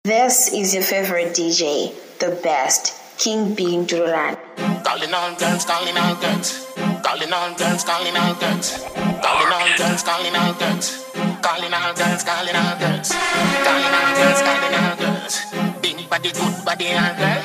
This is your favorite DJ, the best, King Bean Duran. Calling all girls, calling all girls. Calling all girls, calling all girls. Calling all girls, calling all girls. Calling all girls, calling all girls. Calling all girls, calling all girls. Big body, good body, all girls.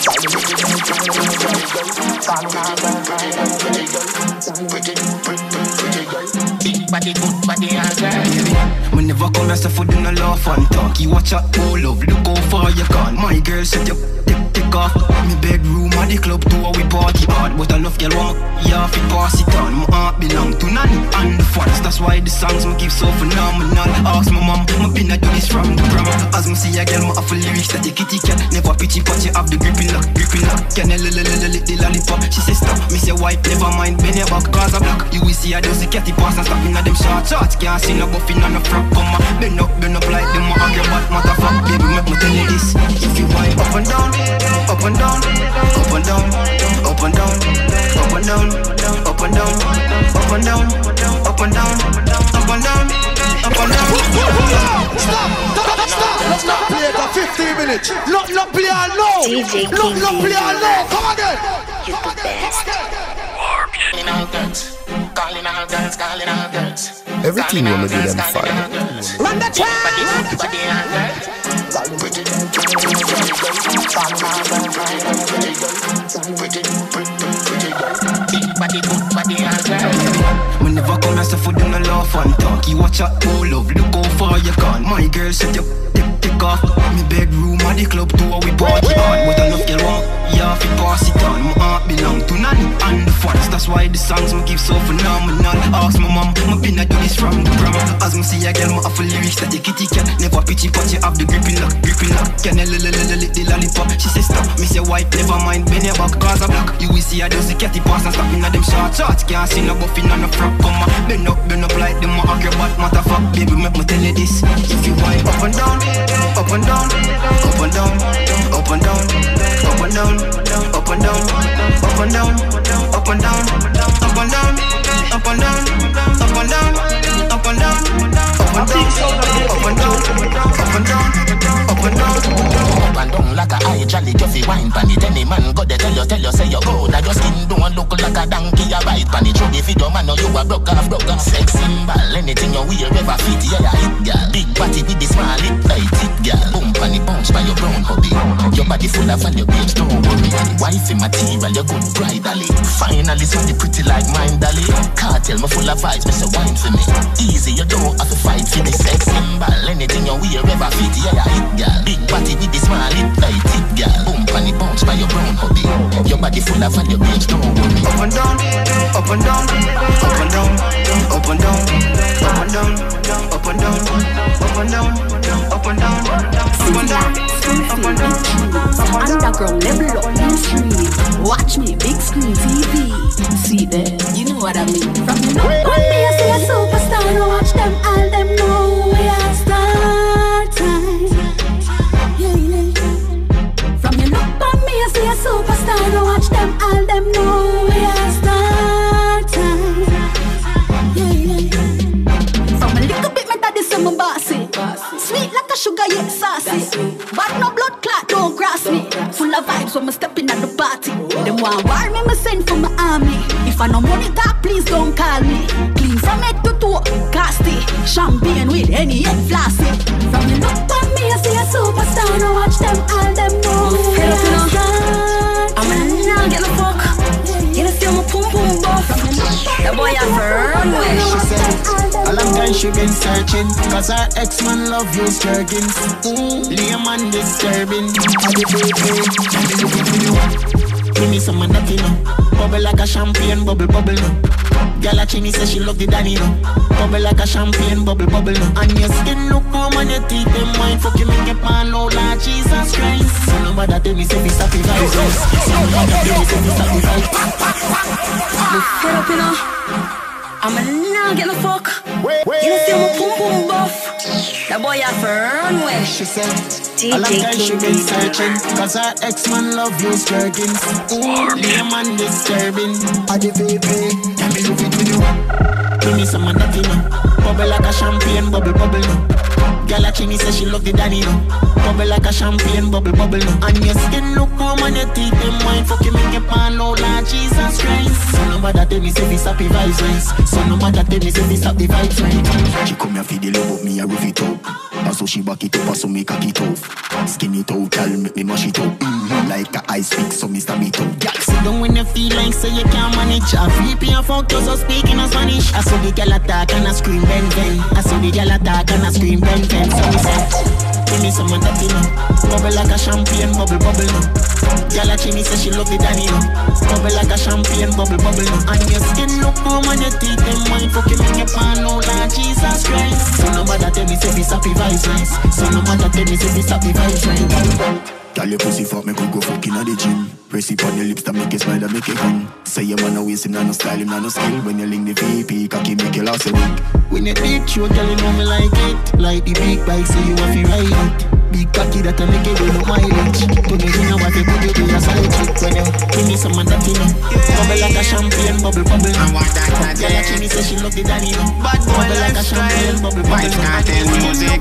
Big body, good body, all girls. Me never come as a food in a laugh and talk. You watch out, oh love, look how far you gone. My girl set you take off. Me bedroom or the club too, we party hard. But enough girl want yeah, fi pass it on. My heart belong to Nanny and the fans. That's why the songs me give so phenomenal. Ask my mom, me been a do this from the grammar. As me see a girl, me have a lyrics that the kitty cat. Never pitchy but you have the gripping lock, gripping lock. Can I lick the lollipop? She say stop, me say white, never mind. Bend your back, cause a black. You will see a dozy catty pass and stop in a them short shots. Can't see no buffing on no frog. Come on, bend up like them. I argue about motherfuck. Baby, make me tell you this. If you wind up and down, up and down, up and down, up and down, up and down, up and down, up and down, up and down, up and down, up and down. Stop play for 15 minutes. Not play all now. DJ King Not play all now. Come again. You're the best. Calling all girls, calling all girls, calling all girls. Everything you want to do them fire. Run the track. Me never come as a food in a laugh and talk. You watch out, oh love, look how far you gone. My girl set you take off. Me bedroom or the club too, we party hard. But enough girl want yeah, fi pass it on. My heart belong to Nanny and the fans. That's why the songs me give so phenomenal. Ask my mom, me been a do this from the grammar. As me see a girl, me have a lyrics that the kitty cat. Never pitchy but you have the gripping lock, gripping lock. Can I lick the lollipop? She say stop, me say white, never mind. Bend your back, cause a black. You will see a dozy catty pass and stop in a them short shots. Can't see no buffing on no frog. Come on, bend up like them. I argue about motherfuck. Baby, make me tell you this. If you wind up and down, up and down, up and down, up and down, up and down, up and down, up and down, up and down, up and down, up and down, up and down, up and down, up and down, up and down, up and down. Up and down like a high jolly, you fi wine pan it. Any man go there tell you say you go. Now your skin don't look like a donkey, a bite pan it. Show if you don't man, know you a broke off. Sex symbol, anything you wear ever fit, yeah, hit girl. Big body with the small it, tight it girl. Boom pan it bounce by your brown hobby. Your body full of value, babes, don't worry. Wifey material, you good bridally. Finally, so the pretty like mine, dolly. Cartel, me full of vibes, me say wine for me. Easy, you don't have to fight for me. Sex symbol, anything you wear ever fit, yeah, hit girl. Big body with the small it, tight it girl. Boom pan it bounce by your brown hobby. Your body full of value, babes, don't worry. Up and down, up and down, up and down, up and down, up and down, up and down, up and down, up and down, up and down, up and down. Underground level up new street. Watch me, big screen TV. See there, you know what I mean. From the when me I see a superstar, no watch them, all them know we are star time. From your look on me I see a superstar, no watch them, all them know we are star time. From a little bit me daddy say me bossy. Sweet like a sugar, yeah, saucy. But no blood clot, don't cross me. Full of vibes when me stepping at the party. Them want war me send for my army. If I no money talk, please don't call me. Clean from head to toe, casty. Champagne with any head flossy. From the look on me, I see a superstar. No watch them, all them know. I'm a now get the fuck. You know feel my pum pum buff. The boy have a runway. She said a long time she been searching, cause her ex-man love you sturging. Layman disturbing. How the baby give me some that you know. Bubble like a champagne, bubble no. Girl a chini say she love the Danny no. Bubble like a champagne, bubble no. And your skin look calm and your teeth them wine. Fuck you make it pan low like Jesus Christ. So nobody tell me say me sacrifice. So nobody tell me say me sacrifice. Get up, you know. I'm a now get no fuck. You see my pum pum buff. That boy have to run away. She said, DJ I like she King been B. searching, cause her ex-man love you jerking. Ooh, the man disturbing. I the baby, can me love it with you. Give me some of that, you know. Bubble like a champagne, bubble, bubble, no. Gala Chini says she love the daddy, no. Bubble like a champagne, bubble, bubble, no. And your skin look warm and your teeth, them wine. Fuck you, make your pan low like Jesus Christ. So no matter tell me, say this happy vibes, right? So no matter tell me, say this happy vibes, right? She come here for the love of me, I roof it up. And so she back it up, and so me cock it off. Skin it out, girl, make me mash it up. Like a ice pick, so me stab it up. Girl, sit down when you feel like say you can't manage. I flip and fuck you, so speaking in Spanish. I saw the girl attack and I scream, bang, bang. I saw the girl attack and I scream, bang, bang. So me say, give me some of that, you know. Bubble like a champagne, bubble, bubble, no. Girl, Chini say she love the daddy, no. Bubble like a champagne, bubble, bubble, no. And your skin look warm and your teeth, them wine. Fuck you, make your pan out like Jesus Christ. So no matter tell me, say this happy vibes, nice. So no matter tell me, say this happy vibes, right? Girl, your pussy fuck, me could go fucking at the gym. Press it on your lips, that make you smile, that make you grin. Say you wanna waste him, no style, him, no skill. When you link the VP, cocky make you last a week. When you did show, girl, you know me like it. Like the big bike, say you have to ride it. Big cocky that I make it do no mileage. Put me in a water, put you in a side chick. When you give me some of that, you know. Bubble like a champagne, bubble, bubble. I want that, girl, like Chini say she love the daddy, no. Bad boy like a champagne, bubble, bubble. White cartel music,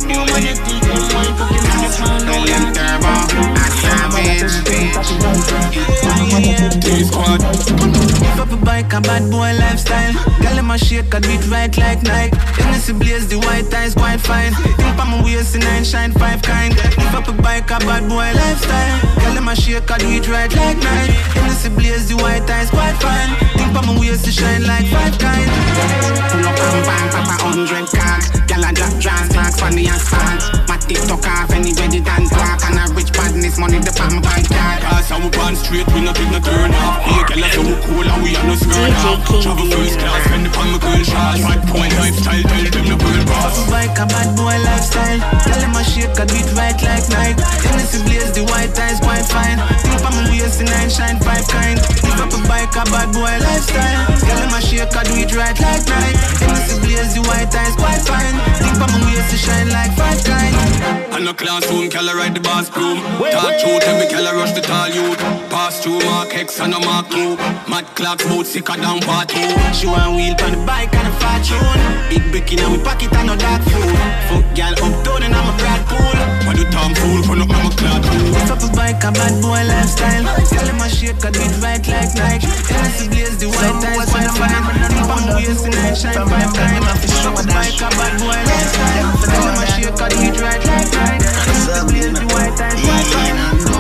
William Turbo, a savage bitch. T-Squad. If up a bike, a bad boy lifestyle. Girl, in my shake, I beat right like Nike. Hennessy blaze, the white eyes quite fine. Think on my waist, the 9 shine 5 kind. If up a bike, a bad boy lifestyle. Girl, in my shake, I beat right like Nike. Hennessy blaze, the white eyes quite fine. Think on my waist, the shine like 5 kind. Pull up and bang, papa 100 cards. Girl, I drop drums, talk funny as fans. My TikTok off, anywhere the dance talk. And a rich badness, money the palm bank card. Cause I'm born straight, we no take no turn off. Hey, girl, I so cool and we are no skirt off. Travel first class, spend the palm, my girl shots. 5 point lifestyle, tell them the world boss. Up a bike, a bad boy lifestyle. Girl, in my shake, I beat right like Nike. Hennessy blaze, the white eyes quite fine. Think on my waist, the 9 shine 5 kind. If up a bike, a bad boy lifestyle. Girl, in my shake, I do it right like Nike. Hennessy blaze, the white eyes quite fine. Think on my waist, the shine like 5 kind. And no classroom, Kella ride the boss broom. Talk through, tell me Kella rush the tall youth. Pass through Mark X and a Mark 2. Mad clocks, both sicker than part 2. She want wheel on the bike and a fat tune. Big brick in our pocket and no dark food. Fuck girl uptown and I'm a Brad pool. Why do Tom fool for no I'm a clad fool? If up a bike, a bad boy lifestyle. Girl in my shake, I beat right like Nike. Hennessy blaze, the white eyes quite fine. Think on my waist, the 9 shine 5 kind. If up a bike, a bad boy lifestyle. Girl in my shake, I beat right like Nike. Hennessy blaze, the white eyes quite fine.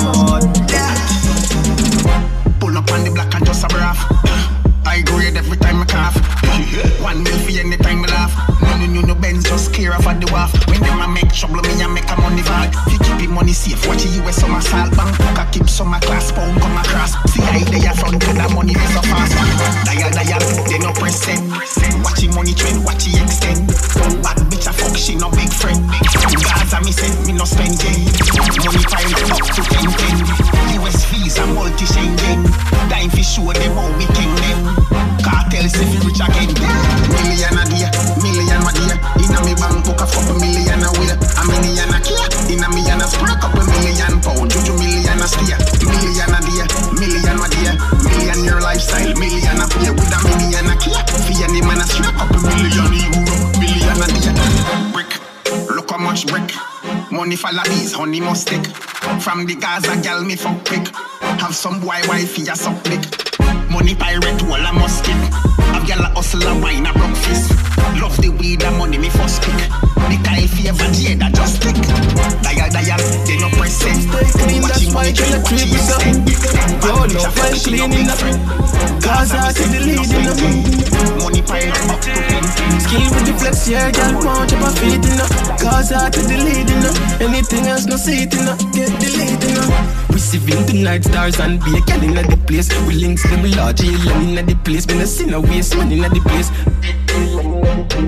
Pull up on the block and just a braff. I grade every time I cough. 1 mil for any time I laugh. No Benz just clear off at the wharf. When them a make trouble, me a make a money bag. Fi keep it money safe, watch the US summer salt bank. Cook a keep summer class, pound come across. See how they a front to the money they so fast. Dial, they no press send. Watch the money trend, watch the extend. Bad bitch a fuck, she no big friend. Gaza me send, me no spend yen. Money pile up to 10. US fees a multi-Schengen. Time fi show them how we king them. Cartel say fi rich again. Million a day, million a day. Inna me bank book a couple million a way. A million a kia. Inna me and a spray couple million pound. 2 million a stay. Million a day, million a day. Million your lifestyle, million a pay with a million a kia. Fi any man a stray couple million euro. Million a day. Brick, look how much brick. Money follow these, honey must stick. From the Gaza gal me fuck quick. Have some boy wifey a suck dick. Money pirate wall a must kick. Have gal a hustle a wine a broke fist. Love the weed and money me first pick. The Kyle favor Jada just stick. Dial, they no press send. Stay clean, that's why you the creep is up. Yo, no fine cleaning up. Gaza to the leading up. Money pirate up to 10. Skill with the flex, yeah, girl, punch up a feet in up. Gaza to the leading up. Anything else no seating up. Get the leading up. Receiving the night stars and be a girl in the place. We links them large, and in the place. When I see no waste money in the place.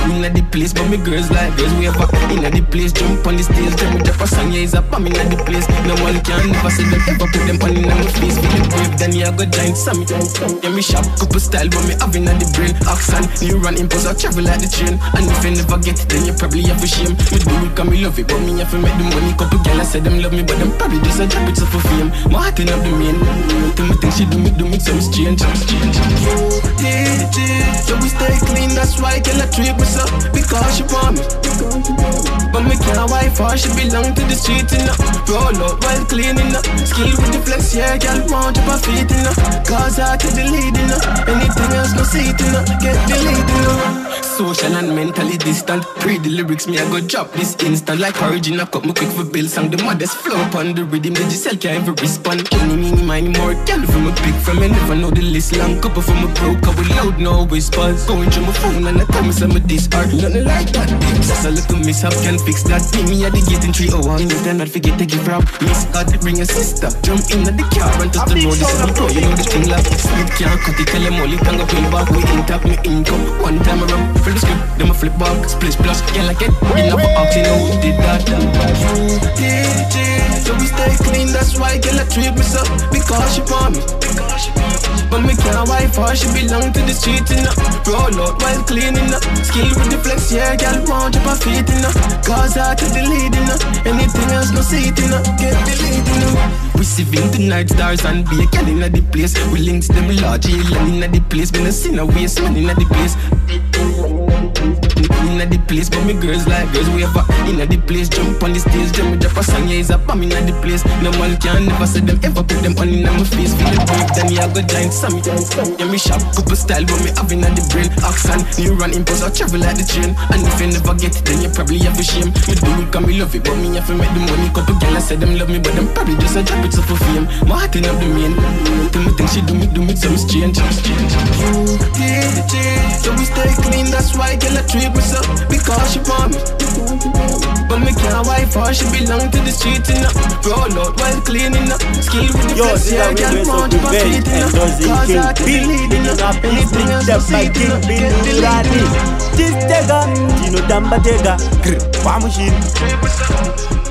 inna the place, but me girls like girls we ever inna the place. Jump on the stage, jump drop a song, yeah, it's a bomb inna the place. No one can never say them ever put them on inna my face. Feeling brave, then you go giant summit. Yeah, me sharp, couple style, but me have inna the brain. Accent, you run impulse, I travel like the train. And if you never get it, then you probably have a shame. Me do it 'cause me love it, but me have to make the money. Couple girls I say them love me, but them probably just a drop it for fame. My heart in up the main. Tell me things she do me some strange. So we stay clean, that's why girl I treat me so. Because she want me, but me can't wife her, she belong to the street, you know. Roll out while cleaning up, skill with the flex, yeah, girl want up her feet, you know. Cause I to the lead, you know. Anything else no see it, you know. Get the lead, you know. Social and mentally distant. Pre the lyrics, me I go drop this instant. Like origin, I cut me quick for bill song. The modest flow upon the rhythm, the Giselle can't even respond. Any, mini, miny, more girl from a pick from me. Never know the list long. Couple from a broke, I will loud, no whispers. Going through my phone and I tell me some of this art. Nothing like that, bitch. Just a little mishap can fix that. Meet me at the gate in 301. Anytime I forget to give up. Miss God, bring a sister. Jump in at the car and touch the road. This is the pro, you know the thing like speed can't cut it. Tell them all it can go pin back. We intact me income. One time I run for the script, then I flip back. Splish plus, yeah, like it. Enough for ox, you know who did that. So we stay clean, that's why girl I treat me so. Because she want me, but me can't wife her, she belong to the street, you know. Roll out while cleaning up, skill with the flex, yeah, girl want up her feet, you know. Cause I to the lead, you know. Anything else no see it, you know. Get the lead, you know. We sieving tonight, stars and be a girl inna the place. We links them large, and inna the place. Me no see no waste man inna the place. Inna the place, but me girls like girls we ever inna the place. Jump on the stage, jump drop a song, yeah, it's a bomb inna the place. No one can never say them ever put them on inna my face. Feel the break, then you go giant summit. Yeah, me sharp, couple style, but me have inna the brain. Accent, you run impulse, I travel like the train. And if you never get it, then you probably have a shame. Me do it 'cause me love it, but me have to make the money. Couple girls I say them love me, but them probably just a drop it for fame. My heart in up the main. Tell me things she do me some strange. So we stay clean, that's why girl I treat me so. Because she want me, but me can't wife her, she belong to the street, you know. Roll out while cleaning up, skill with the flex, yeah, girl want to her feet, you know. Cause I to the lead, you know. Anything else to see it, you know. Get the lead, you know. This Tega, Tino Damba Tega, Pamushim.